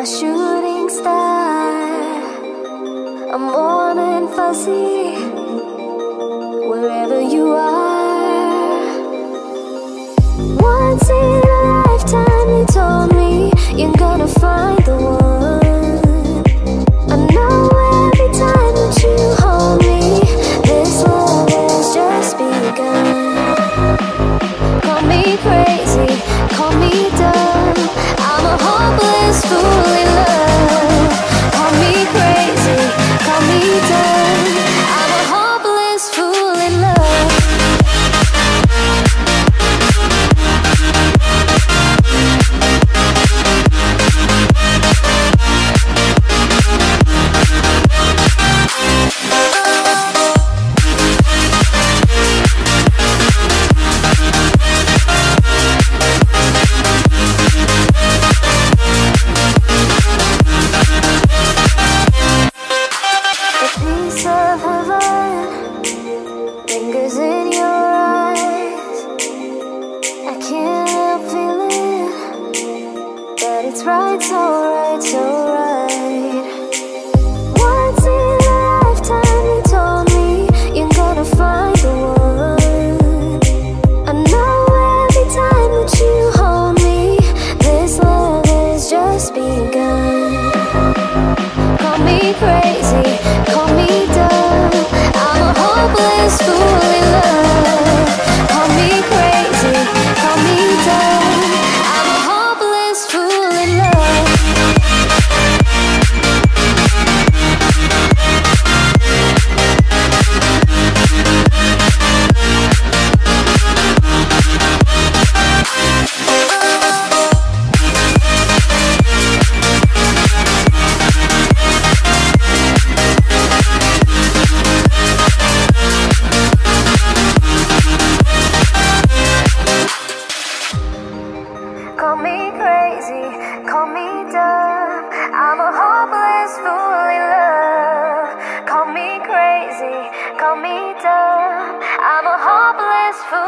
my shooting star. I'm warm and fuzzy wherever you are. Once in a lifetime they told me you're gonna find the one. I know every time that you hold me, this love has just begun. Call me crazy, call me dumb, I'm a hopeless fool in love. Call me crazy, call me dumb, I'm a hopeless fool in love. Call me crazy, call me dumb, I'm a hopeless fool in love. Call me crazy, call me dumb, I'm a hopeless fool.